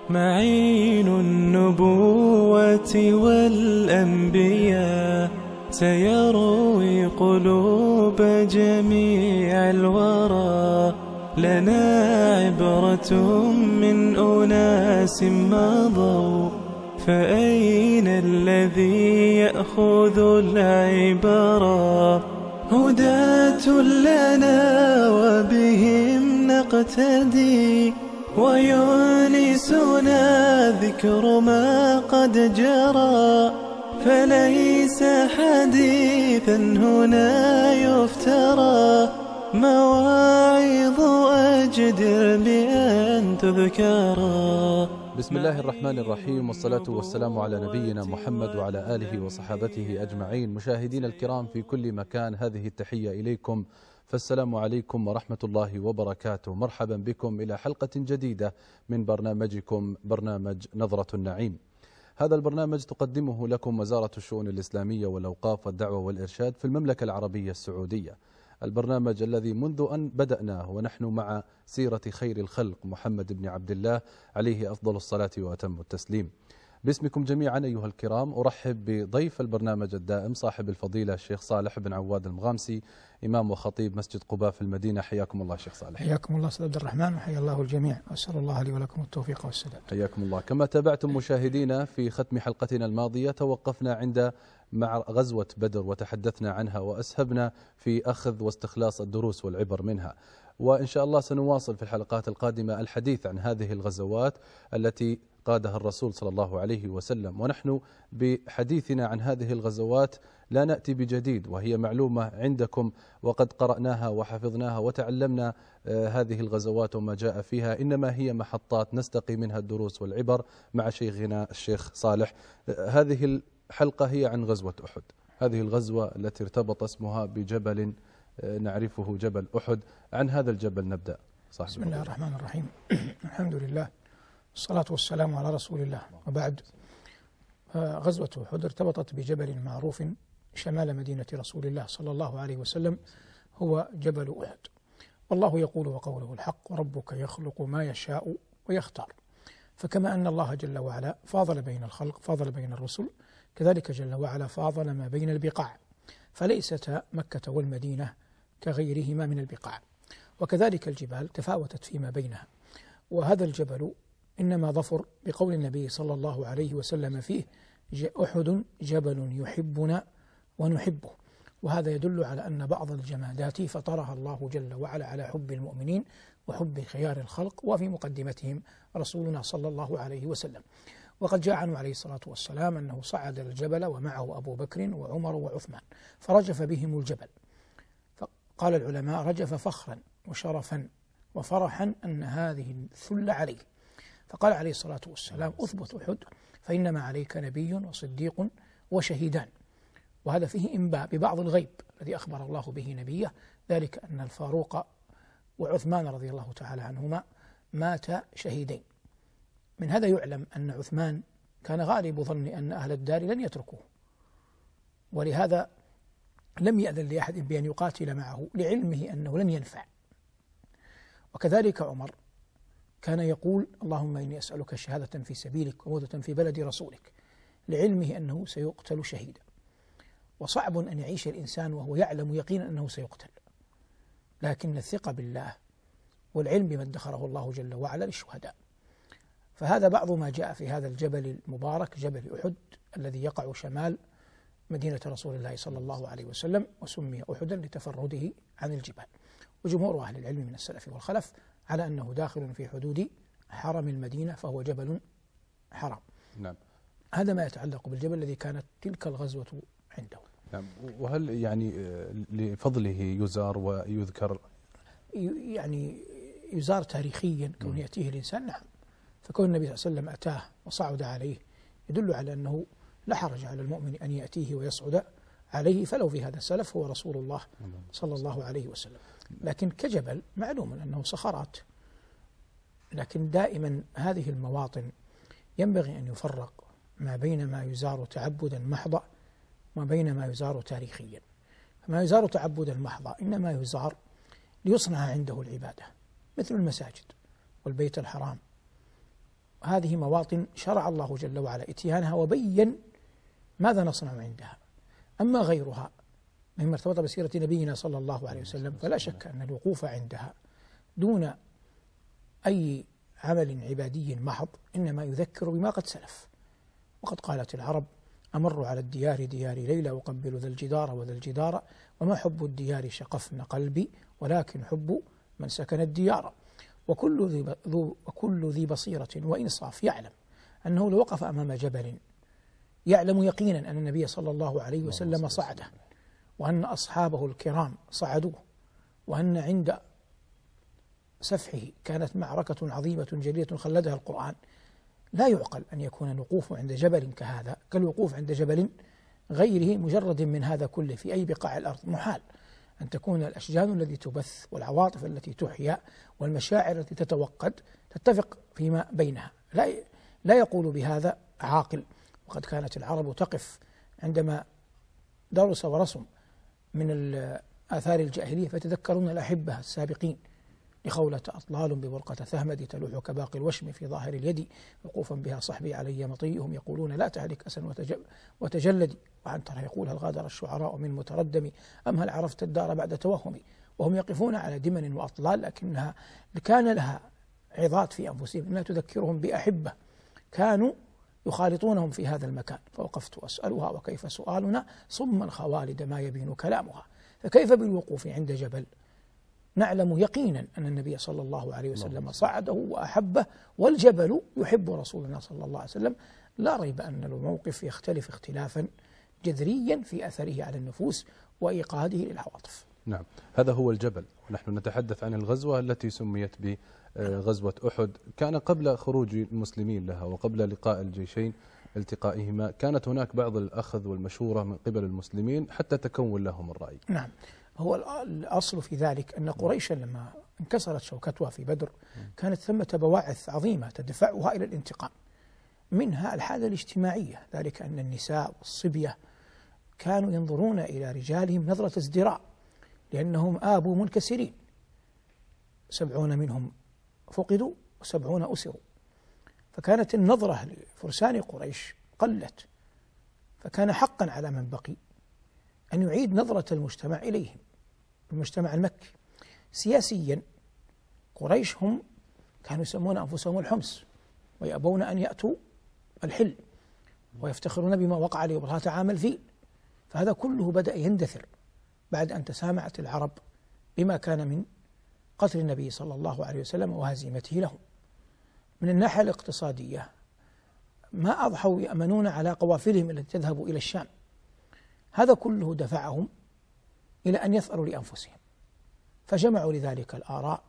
معين النبوة والأنبياء سيروي قلوب جميع الورى. لنا عبرة من أناس مضوا، فأين الذي يأخذ العبرة؟ هداة لنا وبهم نقتدي، ويونسنا ذكر ما قد جرى. فليس حديثا هنا يفترى، مواعظ أجدر بأن تذكرا. بسم الله الرحمن الرحيم، والصلاة والسلام على نبينا محمد وعلى آله وصحابته أجمعين. مشاهدين الكرام في كل مكان، هذه التحية إليكم، فالسلام عليكم ورحمة الله وبركاته. مرحبا بكم إلى حلقة جديدة من برنامجكم برنامج نظرة النعيم. هذا البرنامج تقدمه لكم وزارة الشؤون الإسلامية والأوقاف والدعوة والإرشاد في المملكة العربية السعودية. البرنامج الذي منذ أن بدأناه ونحن مع سيرة خير الخلق محمد بن عبد الله عليه أفضل الصلاة وأتم التسليم. باسمكم جميعا أيها الكرام أرحب بضيف البرنامج الدائم صاحب الفضيلة الشيخ صالح بن عواد المغامسي، إمام وخطيب مسجد قباء في المدينة. حياكم الله شيخ صالح. حياكم الله أستاذ عبد الرحمن، وحيا الله الجميع، وأسأل الله لي ولكم التوفيق والسداد. حياكم الله. كما تابعتم مشاهدينا في ختم حلقتنا الماضية، توقفنا عند مع غزوة بدر وتحدثنا عنها وأسهبنا في أخذ واستخلاص الدروس والعبر منها، وإن شاء الله سنواصل في الحلقات القادمة الحديث عن هذه الغزوات التي قادها الرسول صلى الله عليه وسلم. ونحن بحديثنا عن هذه الغزوات لا نأتي بجديد، وهي معلومة عندكم وقد قرأناها وحفظناها وتعلمنا هذه الغزوات وما جاء فيها، إنما هي محطات نستقي منها الدروس والعبر مع شيخنا الشيخ صالح. هذه الحلقة هي عن غزوة أحد، هذه الغزوة التي ارتبط اسمها بجبل نعرفه جبل أحد. عن هذا الجبل نبدأ. بسم الله الرحمن الرحيم. الحمد لله، الصلاة والسلام على رسول الله، وبعد. غزوة أحد ارتبطت بجبل معروف شمال مدينة رسول الله صلى الله عليه وسلم، هو جبل أحد. والله يقول وقوله الحق: وربك يخلق ما يشاء ويختار. فكما أن الله جل وعلا فاضل بين الخلق، فاضل بين الرسل، كذلك جل وعلا فاضل ما بين البقاع، فليست مكة والمدينة كغيرهما من البقاع، وكذلك الجبال تفاوتت فيما بينها. وهذا الجبل إنما ظفر بقول النبي صلى الله عليه وسلم فيه: أحد جبل يحبنا ونحبه. وهذا يدل على أن بعض الجمادات فطرها الله جل وعلا على حب المؤمنين وحب خيار الخلق، وفي مقدمتهم رسولنا صلى الله عليه وسلم. وقد جاء عنه عليه الصلاة والسلام أنه صعد الجبل ومعه أبو بكر وعمر وعثمان، فرجف بهم الجبل. فقال العلماء: رجف فخرا وشرفا وفرحا أن هذه الثلة عليه. فقال عليه الصلاة والسلام: أثبت أحد فإنما عليك نبي وصديق وشهيدان. وهذا فيه إنباء ببعض الغيب الذي أخبر الله به نبيه، ذلك أن الفاروق وعثمان رضي الله تعالى عنهما مات شهيدين. من هذا يعلم أن عثمان كان غالب ظن أن أهل الدار لن يتركوه، ولهذا لم يأذن لأحد بأن يقاتل معه لعلمه أنه لن ينفع. وكذلك عمر كان يقول: اللهم إني أسألك شهادة في سبيلك وموتة في بلد رسولك، لعلمه أنه سيقتل شهيدا. وصعب أن يعيش الإنسان وهو يعلم يقينا أنه سيقتل، لكن الثقة بالله والعلم بما ادخره الله جل وعلا للشهداء. فهذا بعض ما جاء في هذا الجبل المبارك، جبل أحد، الذي يقع شمال مدينة رسول الله صلى الله عليه وسلم، وسمي أحدا لتفرده عن الجبال. وجمهور أهل العلم من السلف والخلف على أنه داخل في حدود حرم المدينة، فهو جبل حرام. نعم. هذا ما يتعلق بالجبل الذي كانت تلك الغزوة عنده. نعم. وهل يعني لفضله يزار ويذكر؟ يعني يزار تاريخيا، كون يأتيه الإنسان، نعم. فكون النبي صلى الله عليه وسلم أتاه وصعد عليه يدل على أنه لا حرج على المؤمن أن يأتيه ويصعد عليه، فلو في هذا السلف هو رسول الله صلى الله عليه وسلم. لكن كجبل معلوم أنه صخرات، لكن دائما هذه المواطن ينبغي أن يفرق ما بين ما يزار تعبدا محضا وما بين ما يزار تاريخيا. فما يزار تعبدا محضا إنما يزار ليصنع عنده العبادة، مثل المساجد والبيت الحرام هذه مواطن شرع الله جل وعلا إتيانها وبين ماذا نصنع عندها. أما غيرها مما ارتبط بسيرة نبينا صلى الله عليه وسلم فلا شك أن الوقوف عندها دون أي عمل عبادي محض إنما يذكر بما قد سلف. وقد قالت العرب: أمر على الديار ديار ليلى وقبل ذا الجدار وذا الجدار وما حب الديار شقفن قلبي ولكن حب من سكن الديار. وكل ذي بصيرة وإنصاف يعلم أنه لو وقف أمام جبل يعلم يقينا أن النبي صلى الله عليه وسلم صعده، وأن أصحابه الكرام صعدوه، وأن عند سفحه كانت معركة عظيمة جليلة خلدها القرآن، لا يعقل أن يكون الوقوف عند جبل كهذا كالوقوف عند جبل غيره مجرد من هذا كله في أي بقاع الأرض. محال أن تكون الأشجان التي تبث والعواطف التي تحيا والمشاعر التي تتوقد تتفق فيما بينها، لا يقول بهذا عاقل. وقد كانت العرب تقف عندما درس ورسم من آثار الجاهلية فتذكرون الأحبة السابقين لخولة أطلال ببرقة ثهمد تلوح كباقي الوشم في ظاهر اليد وقوفا بها صحبي علي مطيهم يقولون لا تهلك أسا وتجلدي وعنتر يقول هل غادر الشعراء من متردم أم هل عرفت الدار بعد توهمي. وهم يقفون على دمن وأطلال لكنها كان لها عظات في أنفسهم إنها تذكرهم بأحبة كانوا يخالطونهم في هذا المكان. فوقفت أسألها وكيف سؤالنا صما خوالد ما يبين كلامها. فكيف بالوقوف عند جبل نعلم يقينا أن النبي صلى الله عليه وسلم صعده وأحبه والجبل يحب رسولنا صلى الله عليه وسلم. لا ريب أن الموقف يختلف اختلافا جذريا في أثره على النفوس وإيقاده للعواطف. نعم، هذا هو الجبل. ونحن نتحدث عن الغزوة التي سميت بغزوة أحد. كان قبل خروج المسلمين لها وقبل لقاء الجيشين التقائهما كانت هناك بعض الأخذ والمشورة من قبل المسلمين حتى تكون لهم الرأي. نعم، هو الأصل في ذلك أن قريشا لما انكسرت شوكتها في بدر كانت ثمة بواعث عظيمة تدفعها إلى الانتقام، منها الحالة الاجتماعية، ذلك أن النساء والصبية كانوا ينظرون إلى رجالهم نظرة ازدراء لأنهم آبوا منكسرين، 70 منهم فقدوا و70 أسروا، فكانت النظرة لفرسان قريش قلت، فكان حقا على من بقي أن يعيد نظرة المجتمع إليهم، المجتمع المكي. سياسيا قريش هم كانوا يسمون أنفسهم الحمص ويأبون أن يأتوا الحل ويفتخرون بما وقع لإبراهة عام الفيل، فهذا كله بدأ يندثر بعد أن تسامعت العرب بما كان من قتل النبي صلى الله عليه وسلم وهزيمته لهم. من الناحية الاقتصادية ما أضحوا يأمنون على قوافلهم التي تذهب إلى الشام، هذا كله دفعهم إلى أن يثأروا لأنفسهم، فجمعوا لذلك الآراء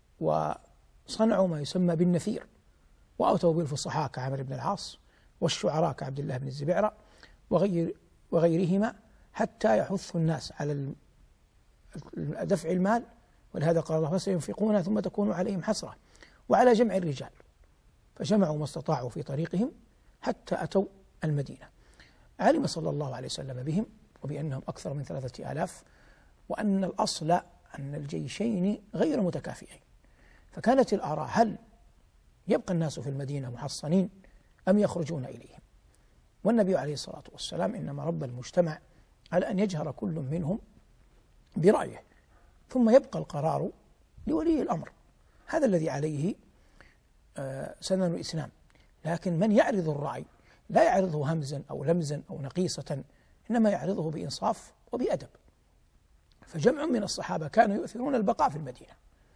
وصنعوا ما يسمى بالنفير، وأتوا بالفصحاء كعمر بن العاص والشعراء كعبد الله بن الزبيرة وغيرهما حتى يحثوا الناس على دفع المال، ولهذا قال الله فسينفقون ثم تكون عليهم حسرة، وعلى جمع الرجال، فجمعوا ما استطاعوا في طريقهم حتى أتوا المدينة. علم صلى الله عليه وسلم بهم وبأنهم أكثر من 3000 وأن الأصل أن الجيشين غير متكافئين، فكانت الآراء هل يبقى الناس في المدينة محصنين أم يخرجون إليهم؟ والنبي عليه الصلاة والسلام إنما ربى المجتمع على أن يجهر كل منهم برأيه ثم يبقى القرار لولي الأمر، هذا الذي عليه سنن الإسلام. لكن من يعرض الرأي لا يعرضه همزا أو لمزا أو نقيصة، إنما يعرضه بإنصاف وبأدب. فجمع من الصحابة كانوا يؤثرون البقاء في المدينة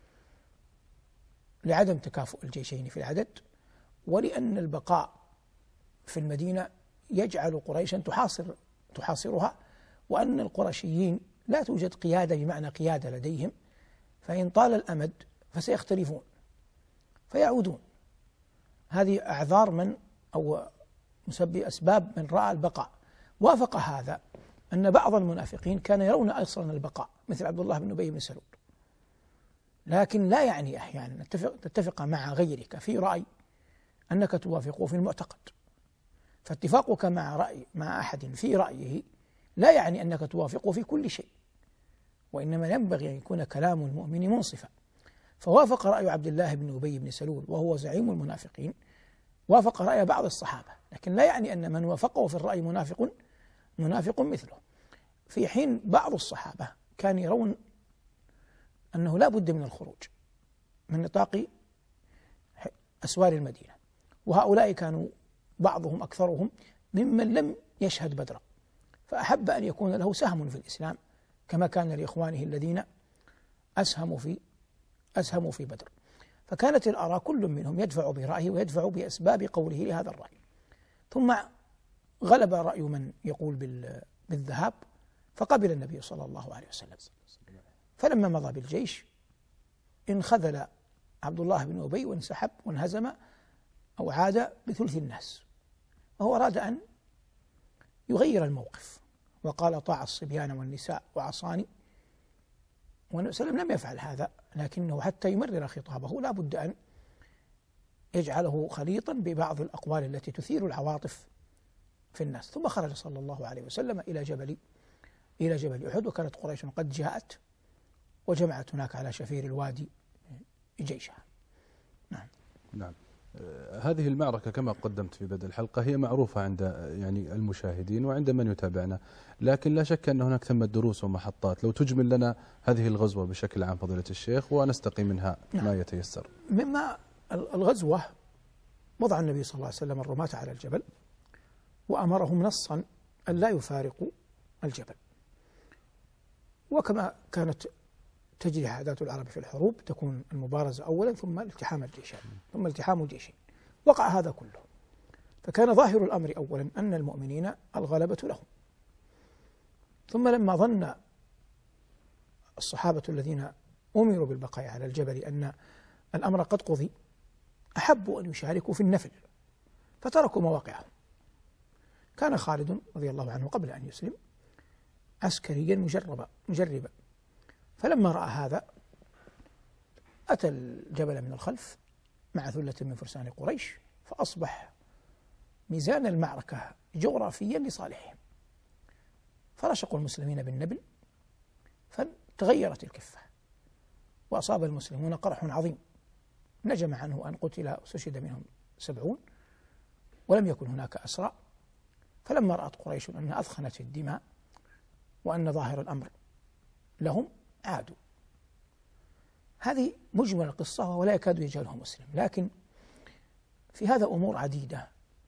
لعدم تكافؤ الجيشين في العدد، ولأن البقاء في المدينة يجعل قريشا تحاصرها، وأن القرشيين لا توجد قيادة بمعنى قيادة لديهم، فإن طال الأمد فسيختلفون فيعودون. هذه أعذار من أو أسباب من رأى البقاء. وافق هذا أن بعض المنافقين كان يرون أصلا البقاء مثل عبد الله بن أبي بن سلول، لكن لا يعني أحيانا تتفق مع غيرك في رأي أنك توافقه في المعتقد، فاتفاقك مع أحد في رأيه لا يعني أنك توافقه في كل شيء، وإنما ينبغي أن يكون كلام المؤمن منصفا. فوافق رأي عبد الله بن أبي بن سلول وهو زعيم المنافقين وافق رأي بعض الصحابة، لكن لا يعني أن من وافقه في الرأي منافق مثله، في حين بعض الصحابة كان يرون أنه لا بد من الخروج من نطاق أسوار المدينة، وهؤلاء كانوا بعضهم أكثرهم ممن لم يشهد بدرا، فأحب أن يكون له سهم في الإسلام كما كان لإخوانه الذين أسهموا في بدر. فكانت الآراء كل منهم يدفع برأيه ويدفع بأسباب قوله لهذا الرأي، ثم غلب رأي من يقول بالذهاب، فقبل النبي صلى الله عليه وسلم. فلما مضى بالجيش انخذل عبد الله بن أبي وانسحب وانهزم أو عاد بثلث الناس، وهو أراد أن يغير الموقف وقال: طاع الصبيان والنساء وعصاني. والنبي صلى الله عليه وسلم لم يفعل هذا، لكنه حتى يمرر خطابه لا بد أن يجعله خليطا ببعض الأقوال التي تثير العواطف في الناس. ثم خرج صلى الله عليه وسلم إلى جبل أحد، وكانت قريش قد جاءت وجمعت هناك على شفير الوادي جيشها. نعم. هذه المعركة كما قدمت في بدء الحلقة هي معروفة عند يعني المشاهدين وعند من يتابعنا، لكن لا شك أن هناك ثمة دروس ومحطات. لو تجمل لنا هذه الغزوة بشكل عام فضيلة الشيخ ونستقي منها ما يتيسر. مما الغزوة وضع النبي صلى الله عليه وسلم الرماة على الجبل وأمرهم نصا أن لا يفارقوا الجبل، وكما كانت تجري عادات العرب في الحروب تكون المبارزة أولا ثم التحام الجيشين. وقع هذا كله، فكان ظاهر الأمر أولا أن المؤمنين الغلبة لهم. ثم لما ظن الصحابة الذين أمروا بالبقاء على الجبل أن الأمر قد قضي أحبوا أن يشاركوا في النفل فتركوا مواقعهم. كان خالد رضي الله عنه قبل أن يسلم عسكريا مجربا، فلما رأى هذا أتى الجبل من الخلف مع ثلة من فرسان قريش، فأصبح ميزان المعركة جغرافيا لصالحهم، فرشقوا المسلمين بالنبل فتغيرت الكفة، وأصاب المسلمون قرح عظيم نجم عنه أن قتل واستشهد منهم 70 ولم يكن هناك أسرى. فلما رأت قريش أنها أثخنت في الدماء وأن ظاهر الأمر لهم عادوا. هذه مجمل القصة ولا يكاد يجهلها مسلم، لكن في هذا أمور عديدة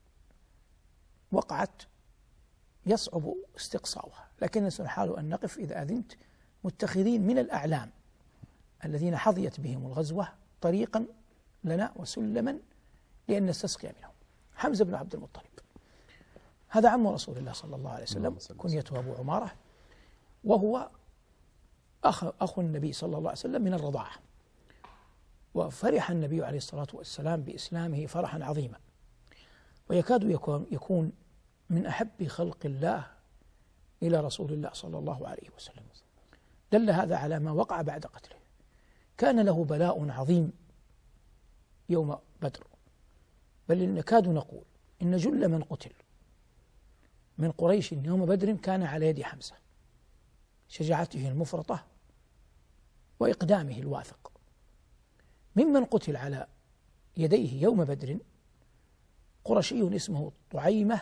وقعت يصعب استقصاؤها، لكن سنحاول أن نقف إذا أذنت متخذين من الأعلام الذين حظيت بهم الغزوة طريقا لنا وسلما لأن نستسقي منهم. حمزة بن عبد المطلب هذا عم رسول الله صلى الله عليه وسلم، كنيته أبو عمارة، وهو أخو النبي صلى الله عليه وسلم من الرضاعة، وفرح النبي عليه الصلاة والسلام بإسلامه فرحا عظيما، ويكاد يكون من أحب خلق الله إلى رسول الله صلى الله عليه وسلم. دل هذا على ما وقع بعد قتله. كان له بلاء عظيم يوم بدر، بل نكاد نقول إن جل من قتل من قريش يوم بدر كان على يد حمزة، شجاعته المفرطة وإقدامه الواثق. ممن قتل على يديه يوم بدر قرشي اسمه طعيمة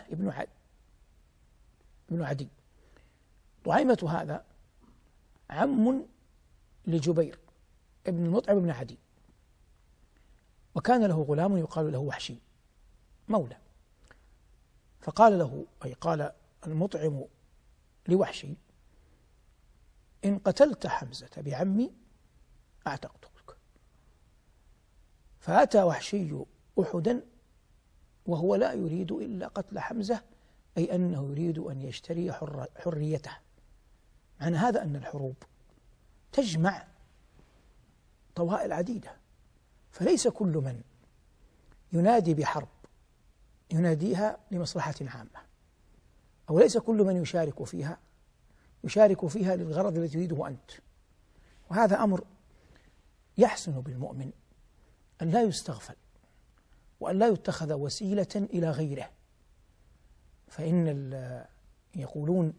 ابن عدي. طعيمة هذا عم لجبير ابن المطعم بن عدي، وكان له غلام يقال له وحشي مولى، فقال له أي قال المطعم لوحشي: إن قتلت حمزة بعمي أعتقتك. فأتى وحشي أحدا وهو لا يريد إلا قتل حمزة، أي أنه يريد أن يشتري حريته. معنى هذا أن الحروب تجمع طوائل عديدة، فليس كل من ينادي بحرب يناديها لمصلحة عامة، أو ليس كل من يشارك فيها للغرض الذي تريده أنت. وهذا أمر يحسن بالمؤمن أن لا يستغفل وأن لا يتخذ وسيلة إلى غيره. فإن يقولون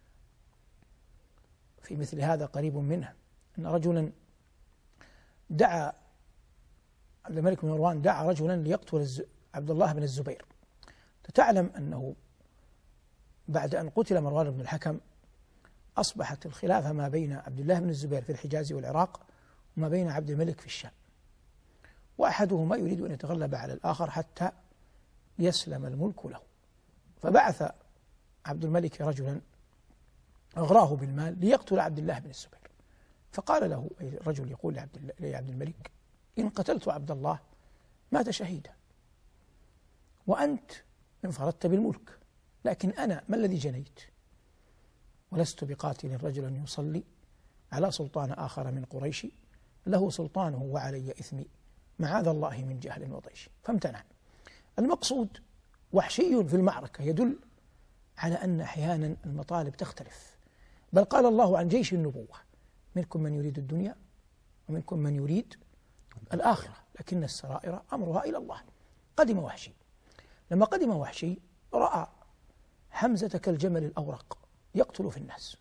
في مثل هذا قريب منه أن رجلا دعا عبد الملك بن مروان رجلا ليقتل عبد الله بن الزبير. تعلم أنه بعد أن قتل مروان بن الحكم أصبحت الخلافة ما بين عبد الله بن الزبير في الحجاز والعراق وما بين عبد الملك في الشام، وأحدهما يريد أن يتغلب على الآخر حتى يسلم الملك له، فبعث عبد الملك رجلا أغراه بالمال ليقتل عبد الله بن الزبير، فقال له أي الرجل يقول لعبد الملك: إن قتلت عبد الله مات شهيدا، وأنت انفردت بالملك، لكن أنا ما الذي جنيت؟ ولست بقاتل رجلا يصلي على سلطان آخر من قريش له سلطانه وعلي إثمي، معاذ الله من جهل وطيش. فامتنع. المقصود وحشي في المعركة يدل على أن أحيانا المطالب تختلف، بل قال الله عن جيش النبوة: منكم من يريد الدنيا ومنكم من يريد الآخرة، لكن السرائر أمرها إلى الله. قدم وحشي. لما قدم وحشي رأى حمزة كالجمل الأورق يقتل في الناس،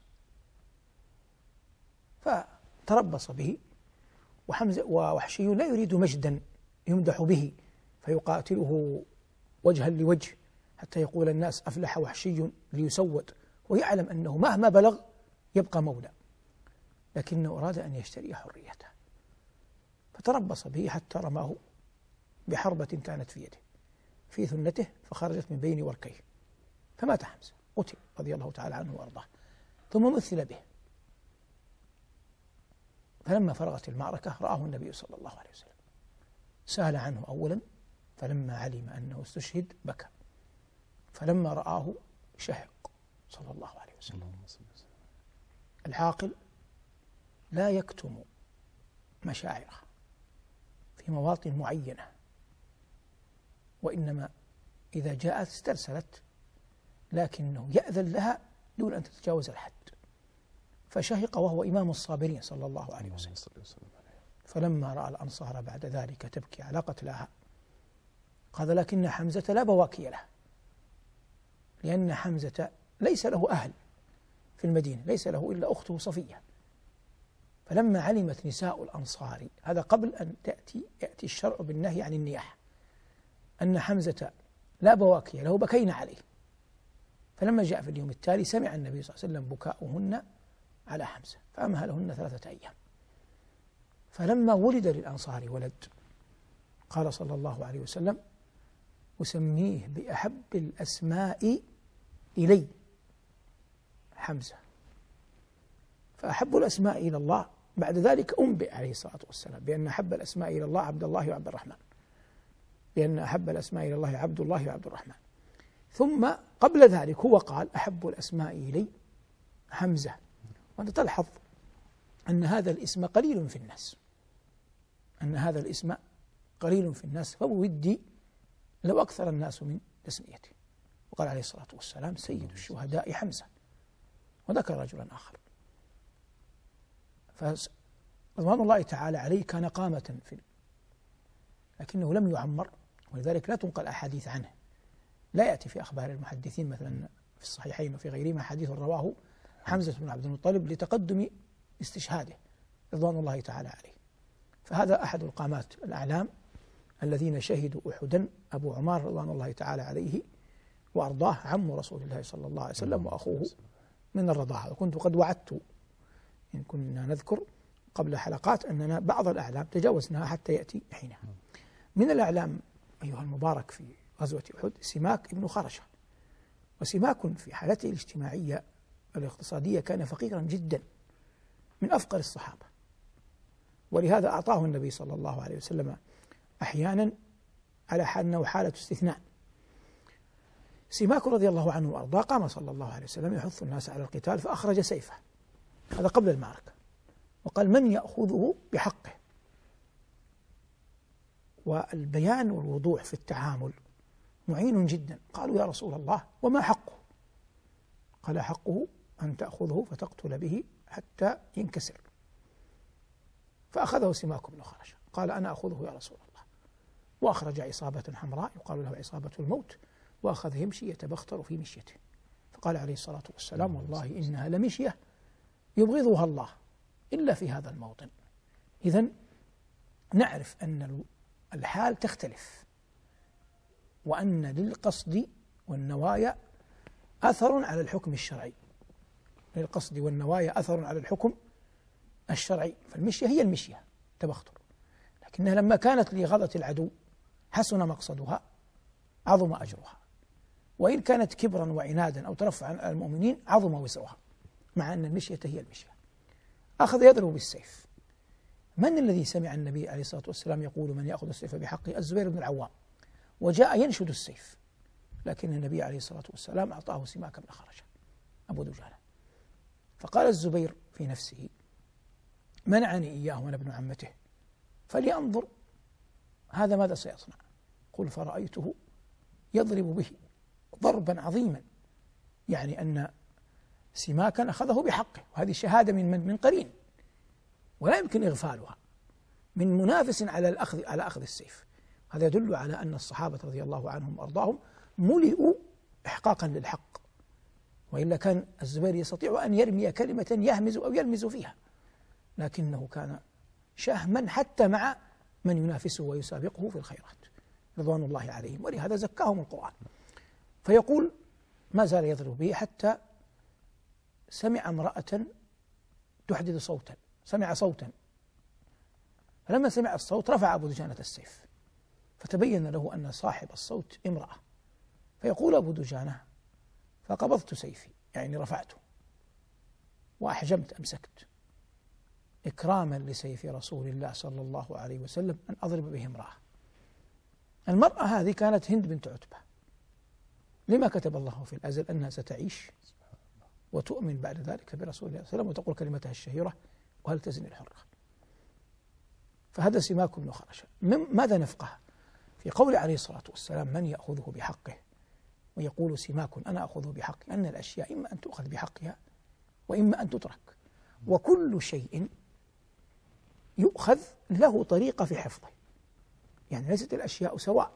فتربص به. ووحشي لا يريد مجدا يمدح به فيقاتله وجها لوجه حتى يقول الناس أفلح وحشي ليسود، ويعلم أنه مهما بلغ يبقى مولى، لكنه أراد أن يشتري حريته، فتربص به حتى رماه بحربة كانت في يده في ثنته فخرجت من بين وركيه، فمات حمزة، قتل رضي الله تعالى عنه وأرضاه. ثم مثل به، فلما فرغت المعركة رآه النبي صلى الله عليه وسلم، سأل عنه أولا، فلما علم أنه استشهد بكى، فلما رآه شهق صلى الله عليه وسلم. العاقل لا يكتم مشاعره في مواطن معينة، وإنما إذا جاءت استرسلت، لكنه يأذن لها دون أن تتجاوز الحد. فشهق وهو إمام الصابرين صلى الله عليه وسلم. فلما رأى الأنصار بعد ذلك تبكي على قتلاها قال: لكن حمزة لا بواكي له، لأن حمزة ليس له أهل في المدينة، ليس له إلا أخته صفية. فلما علمت نساء الأنصار، هذا قبل أن يأتي الشرع بالنهي عن النياحة، أن حمزة لا بواكي له بكينا عليه. فلما جاء في اليوم التالي سمع النبي صلى الله عليه وسلم بكاؤهن على حمزة فأمهلهن 3 أيام. فلما ولد للأنصار ولد قال صلى الله عليه وسلم: أسميه بأحب الأسماء إلي حمزة. فأحب الأسماء إلى الله بعد ذلك أنبئ عليه الصلاة والسلام بأن أحب الأسماء إلى الله عبد الله وعبد الرحمن، بأن أحب الأسماء إلى الله عبد الله وعبد الرحمن. ثم قبل ذلك هو قال: أحب الأسماء إلي حمزة. وأنت تلحظ أن هذا الاسم قليل في الناس، أن هذا الاسم قليل في الناس، فودي لو أكثر الناس من تسميته. وقال عليه الصلاة والسلام: سيد الشهداء حمزة. وذكر رجلا آخر. فرضوان الله تعالى عليه كان قامة لكنه لم يعمر، ولذلك لا تنقل أحاديث عنه، لا يأتي في أخبار المحدثين مثلا في الصحيحين وفي غيرهما حديث رواه حمزة بن عبد المطلب لتقدم استشهاده رضوان الله تعالى عليه. فهذا أحد القامات الأعلام الذين شهدوا أحدا، أبو عمار رضوان الله تعالى عليه وأرضاه، عم رسول الله صلى الله عليه وسلم وأخوه من الرضاعة. وكنت قد وعدت إن كنا نذكر قبل حلقات أننا بعض الأعلام تجاوزناها حتى يأتي حينها. من الأعلام أيها المبارك في غزوة أحد سماك ابن خرشة. وسماك في حالته الاجتماعية الاقتصادية كان فقيرا جدا، من أفقر الصحابة، ولهذا أعطاه النبي صلى الله عليه وسلم أحيانا على أنه حالة استثناء. سماك رضي الله عنه وأرضاه قام صلى الله عليه وسلم يحث الناس على القتال، فأخرج سيفه، هذا قبل المعركة، وقال: من يأخذه بحقه. والبيان والوضوح في التعامل معين جدا. قالوا: يا رسول الله وما حقه؟ قال: حقه أن تأخذه فتقتل به حتى ينكسر. فأخذه سماك بن خرشة قال: أنا أخذه يا رسول الله. وأخرج عصابة حمراء يقال له عصابة الموت، وأخذ يمشي يتبختر في مشيته. فقال عليه الصلاة والسلام: والله إنها لمشية يبغضها الله إلا في هذا الموطن. إذن نعرف أن الحال تختلف، وأن للقصد والنوايا أثر على الحكم الشرعي، للقصد والنوايا أثر على الحكم الشرعي. فالمشية هي المشية تبختر، لكنها لما كانت لغضة العدو حسن مقصدها عظم أجرها، وإن كانت كبرا وعنادا أو ترفعا على المؤمنين عظم وزرها، مع أن المشية هي المشية. أخذ يضرب بالسيف. من الذي سمع النبي عليه الصلاة والسلام يقول من يأخذ السيف بحقه؟ الزبير بن العوام، وجاء ينشد السيف، لكن النبي عليه الصلاة والسلام أعطاه سماك بن خرشة أبو دجانة. فقال الزبير في نفسه منعني إياه وأنا ابن عمته، فلينظر هذا ماذا سيصنع. قل فرأيته يضرب به ضربا عظيما، يعني أن سماكا أخذه بحقه، وهذه شهادة من قرين ولا يمكن إغفالها، من منافس على أخذ السيف. هذا يدل على أن الصحابة رضي الله عنهم وأرضاهم ملئوا إحقاقا للحق، وإلا كان الزبير يستطيع أن يرمي كلمة يهمز أو يلمز فيها، لكنه كان شهما حتى مع من ينافسه ويسابقه في الخيرات رضوان الله عليهم، ولهذا زكاهم القرآن. فيقول ما زال يضرب به حتى سمع امرأة تحدث صوتا، سمع صوتا، فلما سمع الصوت رفع أبو دجانة السيف، فتبين له أن صاحب الصوت امرأة، فيقول أبو دجانة فقبضت سيفي، يعني رفعته وأحجمت أمسكت إكراما لسيف رسول الله صلى الله عليه وسلم أن أضرب به امرأة. المرأة هذه كانت هند بنت عتبة، لما كتب الله في الأزل أنها ستعيش وتؤمن بعد ذلك برسول الله صلى الله عليه وسلم وتقول كلمتها الشهيرة وهل تزني الحرة. فهذا سماك بن خرشة. ماذا نفقه في قول عليه الصلاة والسلام من يأخذه بحقه، ويقول سماك أنا أخذه بحقي، أن الأشياء إما أن تؤخذ بحقها وإما أن تترك، وكل شيء يؤخذ له طريقة في حفظه، يعني ليست الأشياء سواء.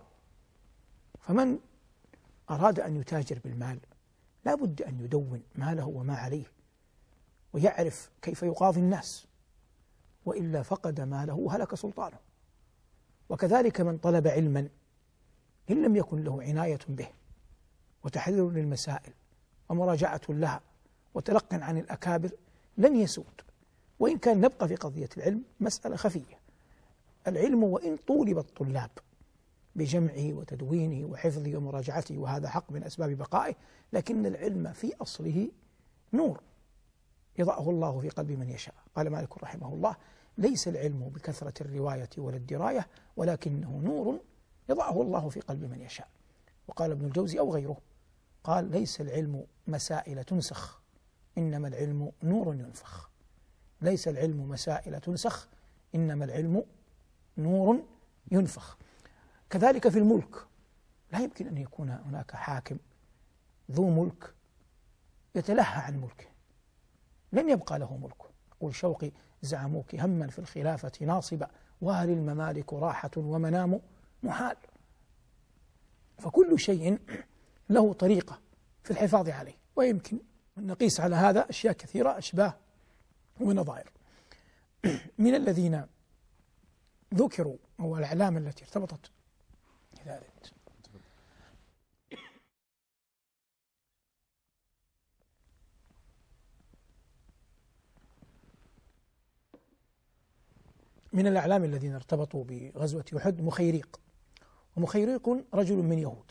فمن أراد أن يتاجر بالمال لا بد أن يدون ماله وما عليه ويعرف كيف يقاضي الناس، وإلا فقد ماله وهلك سلطانه. وكذلك من طلب علما إن لم يكن له عناية به وتحرير للمسائل ومراجعة لها وتلق عن الأكابر لن يسود. وإن كان نبقى في قضية العلم مسألة خفية، العلم وإن طولب الطلاب بجمعه وتدوينه وحفظه ومراجعته وهذا حق من أسباب بقائه، لكن العلم في أصله نور يضعه الله في قلب من يشاء. قال مالك رحمه الله ليس العلم بكثرة الرواية ولا الدراية، ولكنه نور يضعه الله في قلب من يشاء. وقال ابن الجوزي أو غيره قال ليس العلم مسائل تنسخ، إنما العلم نور ينفخ. ليس العلم مسائل تنسخ، إنما العلم نور ينفخ. كذلك في الملك لا يمكن أن يكون هناك حاكم ذو ملك يتلهى عن ملكه، لن يبقى له ملكه. يقول شوقي زعموك هما في الخلافة ناصبا، وهل الممالك راحة ومنام محال. فكل شيء له طريقة في الحفاظ عليه، ويمكن أن نقيس على هذا أشياء كثيرة أشباه ونظائر. من الذين ذكروا أو الأعلام التي ارتبطت بذلك من الأعلام الذين ارتبطوا بغزوة أحد مخيريق. ومخيريق رجل من يهود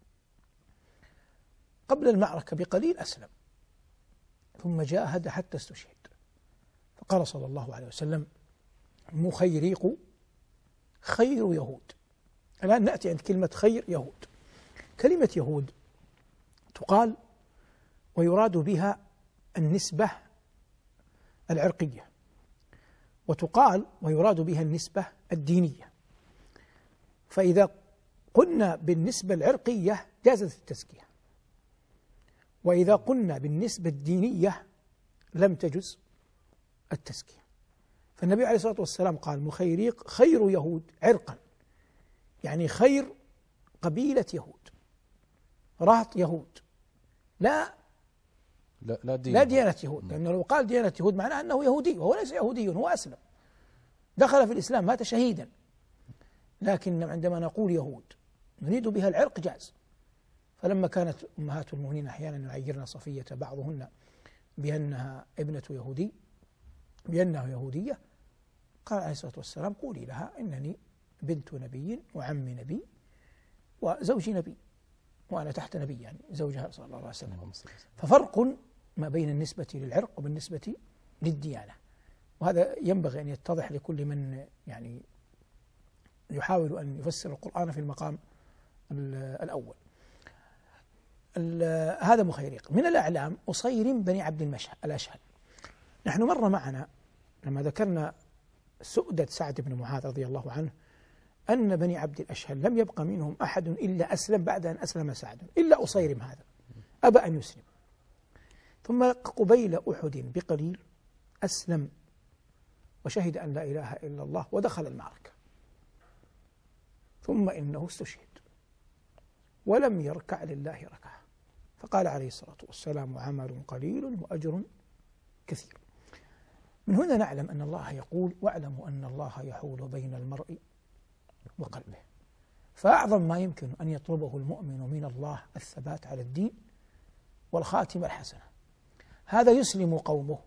قبل المعركة بقليل أسلم، ثم جاهد حتى استشهد. فقال صلى الله عليه وسلم مخيريق خير يهود. الآن نأتي عند كلمة خير يهود. كلمة يهود تقال ويراد بها النسبة العرقية، وتقال ويراد بها النسبة الدينية. فإذا قلنا بالنسبة العرقية جازت التزكية، وإذا قلنا بالنسبة الدينية لم تجز التزكية. فالنبي عليه الصلاة والسلام قال مخيريق خير يهود عرقا، يعني خير قبيلة يهود، رهط يهود، لا ديانة يهود، لأنه لو قال ديانة يهود معناه أنه يهودي، وهو ليس يهودي، هو أسلم دخل في الإسلام مات شهيدا. لكن عندما نقول يهود نريد بها العرق جاز. فلما كانت أمهات المؤمنين أحيانا يعيرن صفية بعضهن بأنها ابنة يهودي، بأنها يهودية، قال عليه الصلاة والسلام قولي لها إنني بنت نبي وعم نبي وزوج نبي، وأنا تحت نبي، يعني زوجها صلى الله عليه وسلم. ففرق ما بين النسبة للعرق وبالنسبة للديانة، وهذا ينبغي أن يتضح لكل من يعني يحاول أن يفسر القرآن في المقام الأول. هذا مخيريق. من الأعلام أصيرم بني عبد الأشهل. نحن مر معنا لما ذكرنا سؤدة سعد بن معاذ رضي الله عنه أن بني عبد الأشهل لم يبقى منهم أحد إلا أسلم بعد أن أسلم سعد، إلا أصيرم هذا أبى أن يسلم. ثم قبيل أحد بقليل أسلم وشهد أن لا إله إلا الله ودخل المعركة، ثم إنه استشهد ولم يركع لله ركعة، فقال عليه الصلاة والسلام عمل قليل وأجر كثير. من هنا نعلم أن الله يقول واعلموا أن الله يحول بين المرء وقلبه، فأعظم ما يمكن أن يطلبه المؤمن من الله الثبات على الدين والخاتمة الحسنة. هذا يسلم قومه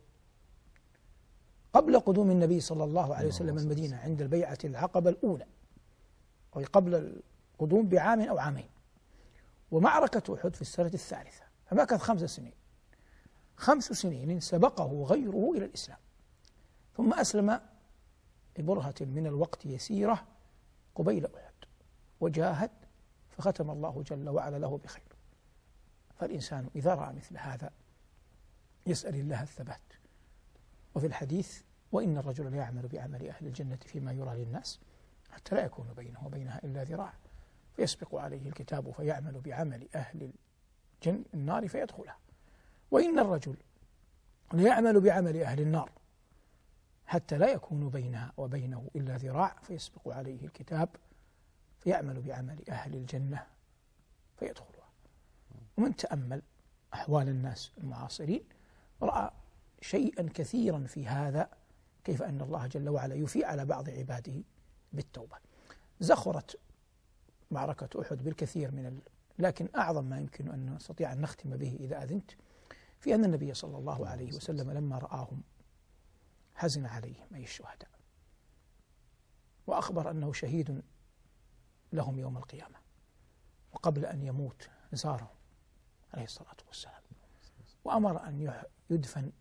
قبل قدوم النبي صلى الله عليه وسلم المدينة عند البيعة العقبة الأولى، أو قبل القدوم بعام أو عامين، ومعركة أحد في السنة الثالثة، فما كانت 5 سنين. 5 سنين سبقه غيره إلى الإسلام، ثم أسلم ببرهة من الوقت يسيرة قبيل أحد وجاهد، فختم الله جل وعلا له بخير. فالإنسان إذا رأى مثل هذا يسأل الله الثبات. وفي الحديث وإن الرجل لا يعمل بعمل أهل الجنة فيما يرى للناس حتى لا يكون بينه وبينها إلا ذراع، فيسبق عليه الكتاب فيعمل بعمل أهل النار فيدخلها، وإن الرجل لا يعمل بعمل أهل النار حتى لا يكون بينها وبينه إلا ذراع، فيسبق عليه الكتاب فيعمل بعمل أهل الجنة فيدخلها. ومن تأمل أحوال الناس المعاصرين رأى شيئا كثيرا في هذا، كيف أن الله جل وعلا يفيء على بعض عباده بالتوبة. زخرت معركة أحد بالكثير لكن أعظم ما يمكن أن نستطيع أن نختم به إذا أذنت في أن النبي صلى الله عليه وسلم لما رآهم حزن عليهم أي الشهداء، وأخبر أنه شهيد لهم يوم القيامة، وقبل أن يموت زارهم عليه الصلاة والسلام، وأمر أن يدفن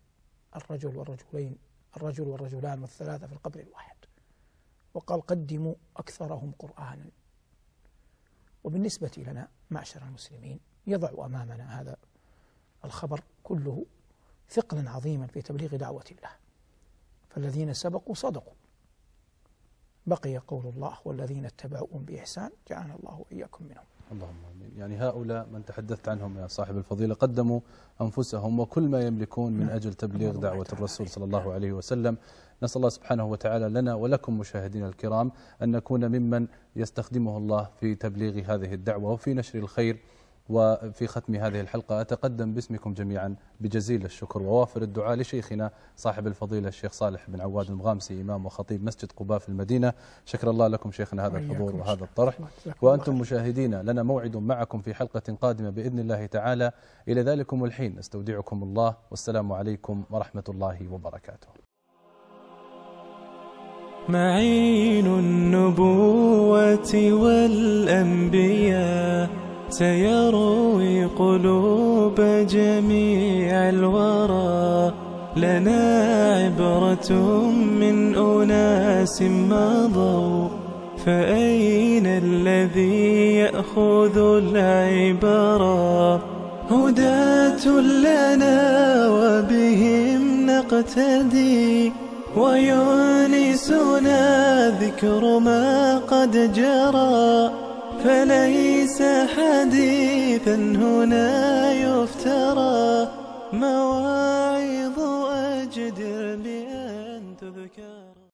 الرجل والرجلان والثلاثة في القبر الواحد، وقال قدموا أكثرهم قرآنا. وبالنسبة لنا معشر المسلمين يضع أمامنا هذا الخبر كله ثقلا عظيما في تبليغ دعوة الله، فالذين سبقوا صدقوا، بقي قول الله والذين اتبعوهم بإحسان جعلنا الله وإياكم منهم. اللهم آمين. يعني هؤلاء من تحدثت عنهم يا صاحب الفضيلة قدموا أنفسهم وكل ما يملكون من أجل تبليغ دعوة الرسول صلى الله عليه وسلم. نسأل الله سبحانه وتعالى لنا ولكم مشاهدينا الكرام أن نكون ممن يستخدمه الله في تبليغ هذه الدعوة وفي نشر الخير. وفي ختم هذه الحلقة أتقدم باسمكم جميعا بجزيل الشكر ووافر الدعاء لشيخنا صاحب الفضيلة الشيخ صالح بن عواد المغامسي إمام وخطيب مسجد قباء في المدينة. شكر الله لكم شيخنا هذا الحضور وهذا الطرح. وأنتم مشاهدينا لنا موعد معكم في حلقة قادمة بإذن الله تعالى. إلى ذلكم الحين استودعكم الله والسلام عليكم ورحمة الله وبركاته. معين النبوة والأنبياء سيروي قلوب جميع الورى، لنا عبرة من أناس مضوا، فأين الذي يأخذ العبرة؟ هداة لنا وبهم نقتدي، ويونسنا ذكر ما قد جرى، فليس حديثا هنا يفترى، مواعظ أجدر بأن تذكر.